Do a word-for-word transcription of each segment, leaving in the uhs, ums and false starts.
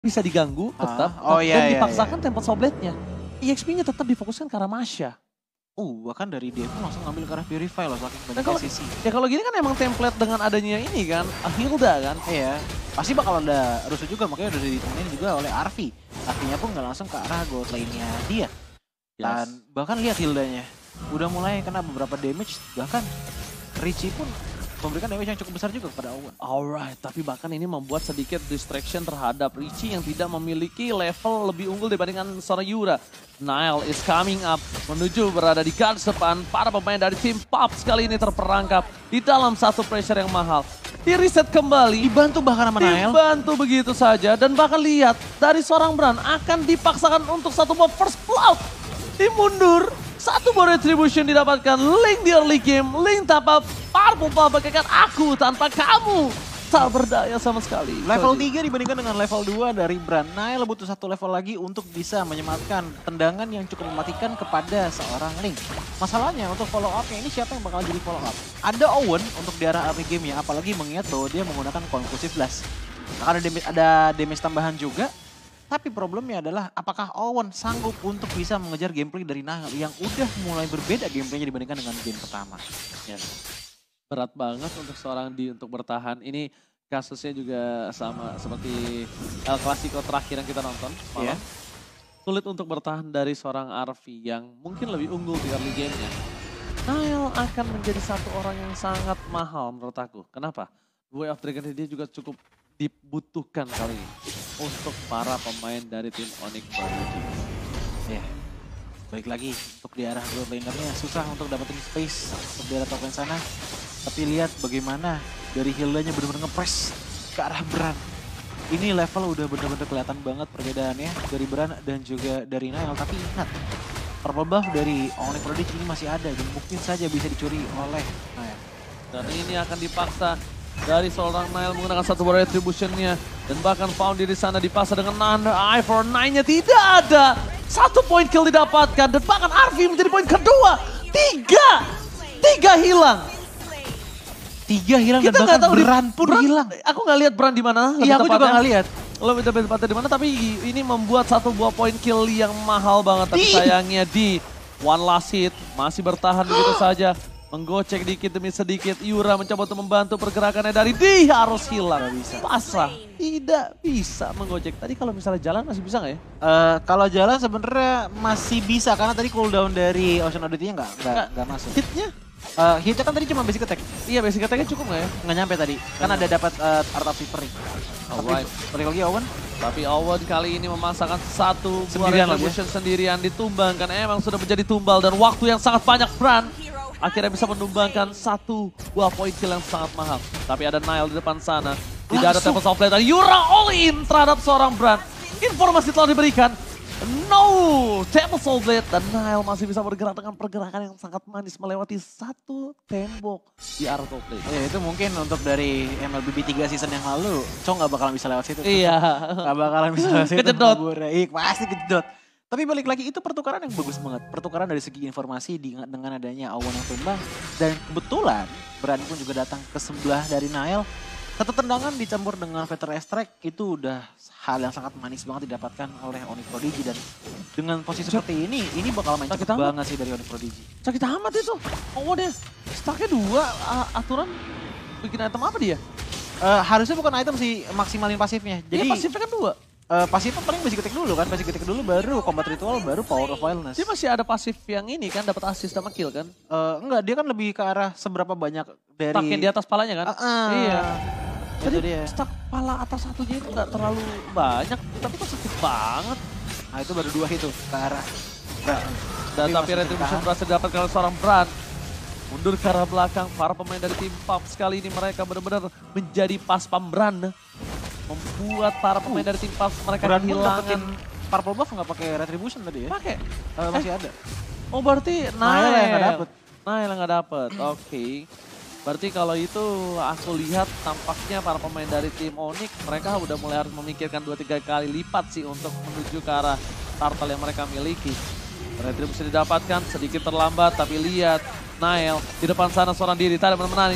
bisa diganggu tetap, ah. Oh, iya, dan iya, dipaksakan iya. tempat sobletnya. E X P-nya tetap difokuskan ke arah Masha. Uh, bahkan dari D M langsung ngambil ke arah Purify loh, saking banyak kalau, sisi. ya kalau gini kan emang template dengan adanya ini kan, Hilda kan. Iya, pasti bakal ada rusuh juga, makanya udah ditemenin juga oleh Arfi. Arfinya pun nggak langsung ke arah gold lane-nya dia. Dan yes. bahkan lihat Hildanya, udah mulai kena beberapa damage, bahkan Richie pun memberikan damage yang cukup besar juga kepada Owen. Alright, tapi bahkan ini membuat sedikit distraction terhadap Richie yang tidak memiliki level lebih unggul dibandingkan seorang Yura. Nile is coming up, menuju berada di guard depan. Para pemain dari tim Pops kali ini terperangkap di dalam satu pressure yang mahal. Di reset kembali, dibantu bahkan sama Nile. Dibantu begitu saja, dan bahkan lihat dari seorang Bran akan dipaksakan untuk satu buah first blood. Dimundur. Satu buah retribution didapatkan, Link di early game, Link tanpa Purple bagaikan aku tanpa kamu. Tak berdaya sama sekali. Level tiga dibandingkan dengan level dua dari Bran. Nile butuh satu level lagi untuk bisa menyematkan tendangan yang cukup mematikan kepada seorang Link. Masalahnya untuk follow up-nya ini siapa yang bakal jadi follow up? Ada Owen untuk di arah early game-nya, apalagi mengingat bahwa dia menggunakan Conclusive Blast. Akan ada damage, ada damage tambahan juga. Tapi problemnya adalah apakah Owen sanggup untuk bisa mengejar gameplay dari Nile yang udah mulai berbeda gameplaynya dibandingkan dengan game pertama. Yes. Berat banget untuk seorang di untuk bertahan. Ini kasusnya juga sama seperti El Clasico terakhir yang kita nonton. Yeah. Sulit untuk bertahan dari seorang Arfi yang mungkin lebih unggul di early game-nya. Nile akan menjadi satu orang yang sangat mahal menurut aku. Kenapa? Way of Dragon dia juga cukup dibutuhkan kali ini untuk para pemain dari tim Onyx Prodigy. Ya, baik lagi untuk di arah gold laner-nya susah untuk dapetin space untuk di arah top lane sana. Tapi lihat bagaimana dari Hilda-nya benar-benar nge-press ke arah Bran. Ini level udah benar-benar kelihatan banget perbedaannya dari Bran dan juga dari Nile. Tapi ingat, purple buff dari Onyx Prodigy ini masih ada dan mungkin saja bisa dicuri oleh Nile. Dan ini akan dipaksa dari seorang Nile menggunakan satu buah retribution-nya. Dan bahkan found di sana dipaksa dengan Nanda. Eye for nine-nya tidak ada. Satu point kill didapatkan. Dan bahkan Arfi menjadi poin kedua. Tiga. Tiga hilang. Tiga hilang Kita dan bahkan tahu Bran pun Bran, hilang. Aku nggak lihat Bran di mana. Iya aku juga nggak lihat. Lebih tepatnya di mana. Tapi ini membuat satu buah point kill yang mahal banget. Tapi di. sayangnya di one last hit. Masih bertahan begitu saja. Menggocek dikit demi sedikit, Yura mencoba untuk membantu pergerakannya dari di harus hilang. Gak bisa. Pasrah, tidak bisa menggocek. Tadi kalau misalnya jalan masih bisa nggak ya? Uh, kalau jalan sebenarnya masih bisa karena tadi cooldown dari Ocean Oddity-nya nggak nggak nggak masuk. Hitnya? Uh, hitnya kan tadi cuma basic attack. Iya basic attack-nya cukup nggak ya? Nggak nyampe tadi, kan ada dapat uh, Art of Shivering. Alright. Balik lagi Owen. Tapi Owen kali ini memasakkan satu buah retribution sendirian ditumbangkan. Emang sudah menjadi tumbal dan waktu yang sangat banyak Bran. Akhirnya bisa menumbangkan satu buah point kill yang sangat mahal. Tapi ada Nile di depan sana. Tidak ada Tempest of Blade. Yura all in terhadap seorang Bran. Informasi telah diberikan. No! Tempest of Blade dan Nile masih bisa bergerak dengan pergerakan yang sangat manis. Melewati satu tembok di arah top lane. Ya itu mungkin untuk dari M L B B tiga season yang lalu. Cong gak bakalan bisa lewat situ. Iya. Gak bakalan bisa lewat situ. Kejedot. Iya pasti kejedot. Tapi balik lagi itu pertukaran yang bagus banget. Pertukaran dari segi informasi dengan adanya Owen yang tumbang. Dan kebetulan Bran pun juga datang ke sebelah dari Nile. Satu tendangan dicampur dengan Veteran Strike itu udah hal yang sangat manis banget didapatkan oleh Onyx Prodigy. Dan dengan posisi seperti ini, ini bakal main cepet banget sih dari Onyx Prodigy. Sakit amat itu. Oh deh, stacknya dua. Uh, aturan bikin item apa dia? Uh, harusnya bukan item sih, maksimalin pasifnya. Jadi ya, pasifnya kan dua. Uh, pasifnya paling basic attack dulu kan, basic attack dulu baru combat ritual, baru power of wildness. Dia masih ada pasif yang ini kan, dapat assist sama kill kan? Uh, enggak, dia kan lebih ke arah seberapa banyak dari... Stacknya di atas palanya kan? Uh, uh. Iya. Jadi dia. stack pala atas satunya itu nggak terlalu banyak, tapi kok sakit banget. Nah itu baru dua itu ke arah Bran. Dan tapi, tapi retribution berhasil didapatkan oleh seorang Bran. Mundur ke arah belakang, para pemain dari tim Pops kali ini mereka benar-benar menjadi pas pembran. Membuat para pemain uh, dari tim Pops mereka Bran kehilangan. Purple buff nggak pakai retribution tadi ya? Pakai. Uh, masih eh. ada. Oh berarti Nile yang nggak dapet. Nile nggak dapet, oke. Okay. Berarti kalau itu aku lihat tampaknya para pemain dari tim Onyx mereka udah mulai harus memikirkan dua tiga kali lipat sih untuk menuju ke arah turtle yang mereka miliki. Retribution didapatkan sedikit terlambat tapi lihat Nile di depan sana seorang diri, tak ada menang-menang.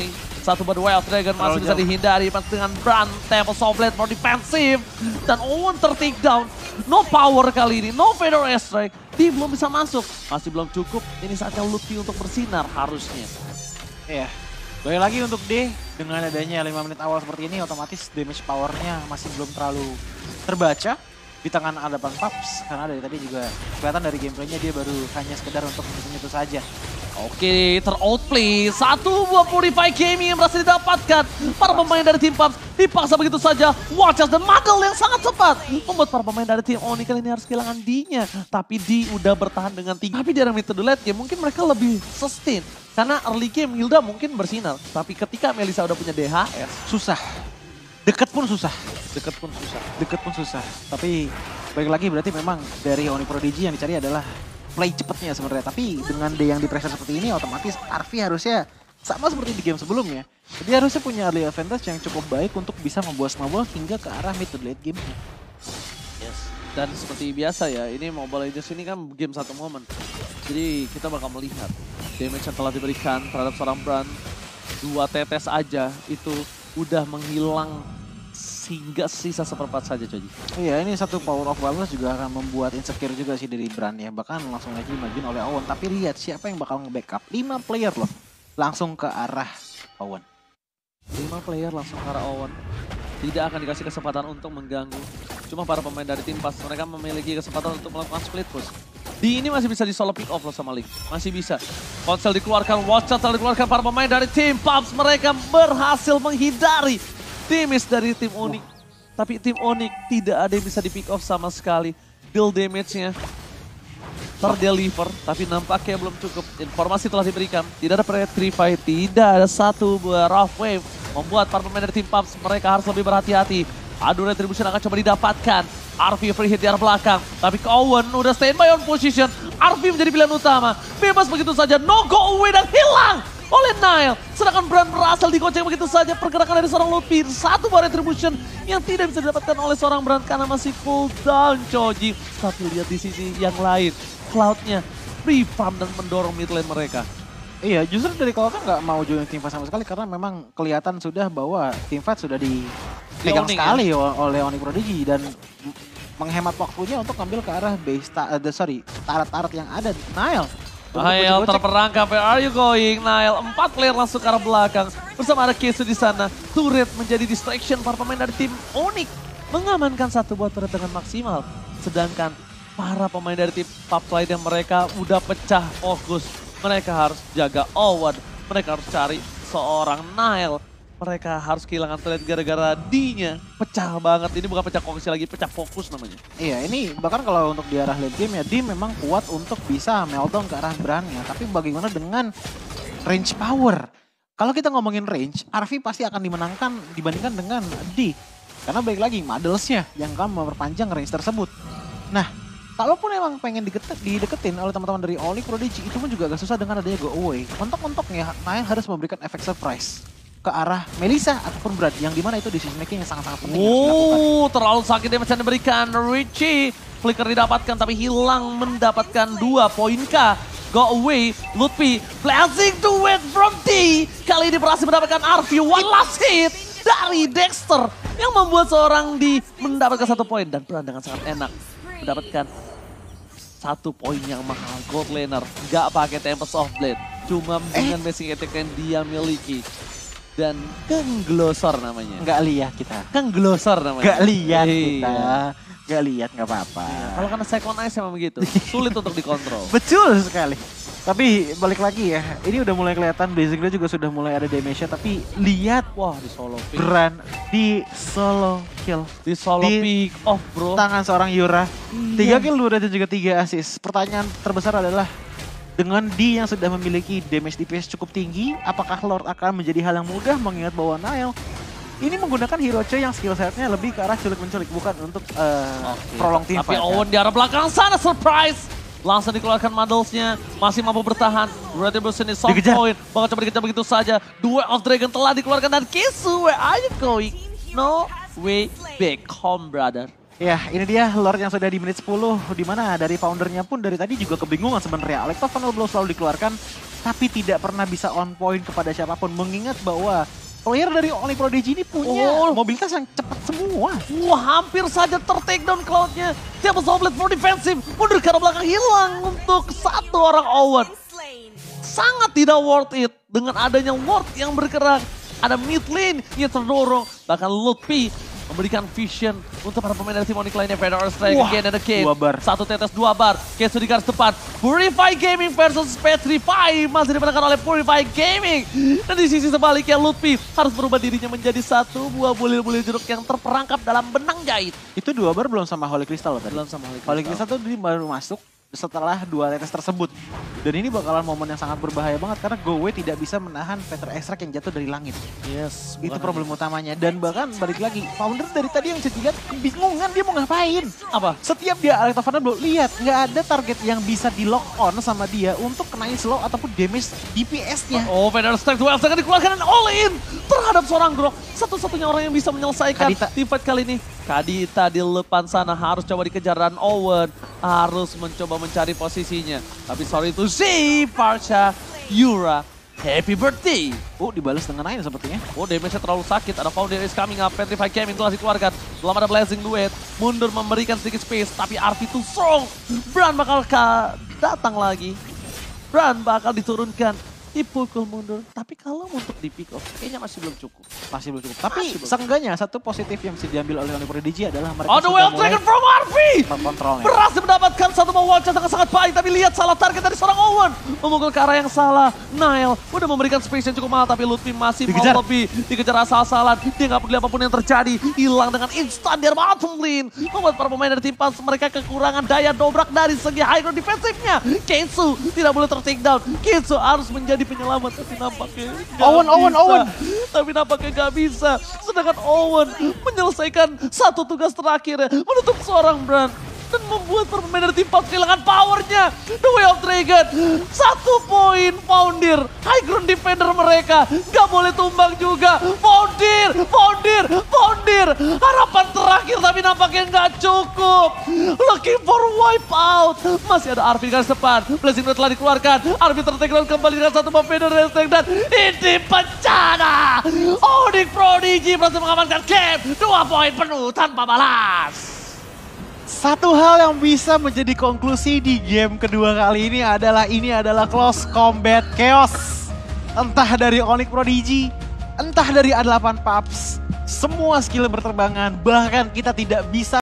Satu buat Way of Dragon masih bisa dihindari dengan Brand, Tempest of Blade more defensif. Dan Owen ter-take down. No power kali ini, no Fedor Airstrike. Dia belum bisa masuk, masih belum cukup. Ini saatnya Lutfi untuk bersinar harusnya. Iya, balik lagi untuk D. Dengan adanya lima menit awal seperti ini, otomatis damage powernya masih belum terlalu terbaca di tangan Adapan Paps. Karena dari tadi juga kelihatan dari gameplaynya dia baru hanya sekedar untuk menyentuh saja. Oke, ter-outplay. Satu buah Purify Gaming yang berhasil didapatkan. Para pemain dari tim Paps dipaksa begitu saja. Watchers dan Muddle yang sangat cepat membuat para pemain dari tim Oni kali ini harus kehilangan D-nya. Tapi D udah bertahan dengan tiga. Tapi di arah mid to late game mungkin mereka lebih sustain. Karena early game Hilda mungkin bersinar. Tapi ketika Melissa udah punya D H S, susah. Deket pun susah. Deket pun susah. Deket pun susah. Tapi balik lagi berarti memang dari Oni Prodigy yang dicari adalah play cepetnya sebenarnya. Tapi dengan D yang di pressure seperti ini otomatis Arfi harusnya sama seperti di game sebelumnya. Jadi harusnya punya early advantage yang cukup baik untuk bisa membuat snowball hingga ke arah mid to late game-nya. Yes. Dan seperti biasa ya, ini Mobile Legends ini kan game satu momen. Jadi kita bakal melihat damage yang telah diberikan terhadap seorang Brand. Dua tetes aja itu udah menghilang hingga sisa seperempat saja, Coji. Iya, ini satu power of balance juga akan membuat insecure juga sih dari Brand ya. Bahkan langsung lagi dimajuin oleh Owen. Tapi lihat siapa yang bakal nge-backup. lima player loh langsung ke arah Owen. lima player langsung ke arah Owen. Tidak akan dikasih kesempatan untuk mengganggu. Cuma para pemain dari tim Paps, mereka memiliki kesempatan untuk melakukan split push. Di ini masih bisa di solo pick off loh sama Link. Masih bisa. Konsel dikeluarkan, watch out telah dikeluarkan para pemain dari tim Paps. Mereka berhasil menghindari timis dari tim Onyx. Tapi tim Onyx tidak ada yang bisa di pick off sama sekali. Deal damage-nya terdeliver, tapi nampaknya belum cukup. Informasi telah diberikan, tidak ada Petrify, tidak ada satu buah Rough Wave. Membuat para pemain dari tim Paps mereka harus lebih berhati-hati. Adu retribution akan coba didapatkan. Arfi free hit di arah belakang, tapi Owen udah standby on position. Arfi menjadi pilihan utama, bebas begitu saja, no go away dan hilang oleh Nile. Sedangkan Brand berhasil digoceng begitu saja. Pergerakan dari seorang Lutfi, satu buah retribution yang tidak bisa didapatkan oleh seorang Brand karena masih full down, Coji. Tapi lihat di sisi yang lain, Cloud-nya free farm dan mendorong mid lane mereka. Iya, justru dari Cloud kan nggak mau join tim fight sama sekali karena memang kelihatan sudah bahwa tim fight sudah dipegang sekali ya? oleh Oni Prodigy dan menghemat waktunya untuk ngambil ke arah base, uh, sorry, tarat-tarat yang ada. Nile. Nile terperangkap, where are you going? Nile, empat player langsung ke arah belakang. Bersama ada Kesu di sana. Turret menjadi distraction para pemain dari tim Onyx. Mengamankan satu buat turret dengan maksimal. Sedangkan para pemain dari tim Paps lain yang mereka udah pecah fokus. Mereka harus jaga Owen. Mereka harus cari seorang Nile. Mereka harus kehilangan turret gara-gara D-nya. Pecah banget, ini bukan pecah kongsi lagi, pecah fokus namanya. Iya, ini bahkan kalau untuk di arah late game ya, D memang kuat untuk bisa meltdown ke arah Brand-nya. Tapi bagaimana dengan range power? Kalau kita ngomongin range, Arfi pasti akan dimenangkan dibandingkan dengan D. Karena balik lagi, Muddles-nya yang akan memperpanjang range tersebut. Nah, kalaupun emang pengen diketet, dideketin oleh teman-teman dari Oni Prodigy, itu pun juga agak susah dengan adanya go away. Mentok-mentoknya, Nile harus memberikan efek surprise ke arah Melissa ataupun Brand, yang dimana itu decision making yang sangat-sangat penting. Oh, terlalu sakit damage yang diberikan. Richie, flicker didapatkan tapi hilang mendapatkan dua poin K. Go away, Lutfi, flashing to wait from D. Kali ini berhasil mendapatkan Arfi, one last hit dari Dexter. Yang membuat seorang D mendapatkan satu poin. Dan Brand dengan sangat enak mendapatkan satu poin yang mahal. Gold laner, gak pakai Tempest of Blade. Cuma dengan basic attack yang dia miliki. Dan Kang Glosor namanya. Nggak lihat kita. Kang Glosor namanya. Nggak lihat iya. kita. Nggak lihat nggak apa-apa. Iya. Kalau karena second ice emang begitu. Sulit untuk dikontrol. Betul sekali. Tapi balik lagi ya. Ini udah mulai kelihatan basicnya juga sudah mulai ada damage-nya. Tapi lihat. Wah di solo pick. Brand di solo kill. Di solo di pick off bro. Tangan seorang Yura. Iya. tiga kill dua dan juga tiga assist. Pertanyaan terbesar adalah. Dengan D yang sudah memiliki damage D P S cukup tinggi, apakah Lord akan menjadi hal yang mudah mengingat bahwa Nile ini menggunakan hero C yang skill setnya lebih ke arah culik-menculik, bukan untuk uh, okay. prolong team Tapi fight. Owen kan? Di arah belakang sana, surprise! Langsung dikeluarkan Muddles-nya, masih mampu bertahan. Retribution is on point, bakal coba dikejar begitu saja. Duel of Dragon telah dikeluarkan dan Kesu, where are you going? No way back home, brother. Ya, ini dia Lord yang sudah di menit sepuluh, di mana dari foundernya pun dari tadi juga kebingungan sebenarnya. Electro Funnel belum selalu dikeluarkan, tapi tidak pernah bisa on point kepada siapapun. Mengingat bahwa player dari Onyx Prodigy ini punya Oh. mobilitas yang cepat semua. Wah, hampir saja ter-takedown Cloud-nya. Tiap Oblet for defensive, mundur ke arah belakang, hilang untuk satu orang Owen. Sangat tidak worth it dengan adanya Ward yang bergerak. Ada mid lane yang terdorong, bahkan Lutfi memberikan vision untuk para pemain dari tim Onyx lainnya. Vader Strike again and again. Dua bar. Satu tetes, dua bar. Kesu di garis depan. Purify Gaming versus Petrify. Masih dimenangkan oleh Purify Gaming. Dan di sisi sebaliknya Lutfi harus berubah dirinya menjadi satu buah bulir-bulir jeruk yang terperangkap dalam benang jahit. Itu dua bar belum sama Holy Crystal loh tadi. Belum sama Holy Holy Crystal tuh dia baru masuk setelah dua tetes tersebut. Dan ini bakalan momen yang sangat berbahaya banget karena Gowe tidak bisa menahan Peter Extract yang jatuh dari langit. Yes. Itu problem utamanya. Dan bahkan balik lagi, Founder dari tadi yang bisa dilihat kebingungan dia mau ngapain. Apa? Setiap dia Alex Vulnerable, lihat nggak ada target yang bisa di lock on sama dia untuk kenain slow ataupun damage D P S-nya. Oh, Vader Strike dua akan dikeluarkan dan all in terhadap seorang Grok. Satu-satunya orang yang bisa menyelesaikan Kadita. di fight kali ini. Kadita di depan sana harus coba dikejar dan Owen harus mencoba mencari posisinya. Tapi sorry to say, Parsha, Yura, happy birthday. Oh, dibalas dengan lain sepertinya. Oh, damage-nya terlalu sakit. Ada Founder is coming up. Petrify Gaming telah dikeluarkan. Belum ada Blazing Duet. Mundur memberikan sedikit space. Tapi R V too strong. Bran bakal datang lagi. Bran bakal diturunkan. Dipukul mundur. Tapi kalau untuk di pick off, kayaknya masih belum cukup. Masih belum cukup. Tapi Masih belum. seenggaknya satu positif yang bisa diambil oleh Onyx Prodigy adalah mereka Oh, the sudah well mulai taken from R V! kontrolnya. Berhasil mendapatkan satu buah wall shot yang sangat baik. Tapi lihat salah target dari seorang Owen. Memukul ke arah yang salah. Nile udah memberikan space yang cukup mahal. Tapi Lutfi masih Dikejar. mau lebih. Dikejar asal-asalan. Dia nggak peduli apapun yang terjadi. Hilang dengan instan dari bottom lane. Membuat para pemain dari tim Pans mereka kekurangan daya dobrak dari segi high ground defensifnya. Kensu tidak boleh ter-take down. Kensu harus menjadi penyelamat. Tapi nampaknya nggak Owen, Owen, bisa. Owen. Tapi nampaknya nggak bisa. Sedangkan Owen menyelesaikan satu tugas terakhir. Menutup seorang Bran. Dan membuat para pemain dari tim Pans kehilangan powernya. The Way of Dragon. Satu poin Foundir. High ground defender mereka. Gak boleh tumbang juga. Foundir, Foundir, Foundir. Harapan terakhir tapi nampaknya gak cukup. Looking for wipe out. Masih ada Arvin garis depan. Blazing Duet telah dikeluarkan. Arvin tertakedown kembali dengan satu buff Vader Strike. Dan ini bencana. Onyx Prodigy berhasil mengamankan game. Dua poin penuh tanpa balas. Satu hal yang bisa menjadi konklusi di game kedua kali ini adalah ini adalah close combat chaos. Entah dari Onyx Prodigy, entah dari A delapan Pups, semua skill berterbangan, bahkan kita tidak bisa